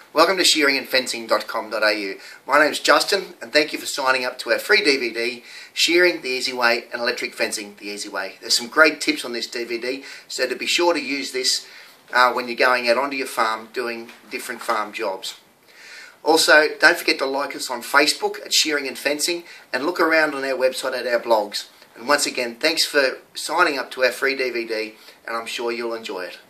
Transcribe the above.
Welcome to shearingandfencing.com.au. My name's Justin, and thank you for signing up to our free DVD, Shearing the Easy Way and Electric Fencing the Easy Way. There's some great tips on this DVD, so to be sure to use this when you're going out onto your farm doing different farm jobs. Also, don't forget to like us on Facebook at Shearing and Fencing, and look around on our website at our blogs. And once again, thanks for signing up to our free DVD, and I'm sure you'll enjoy it.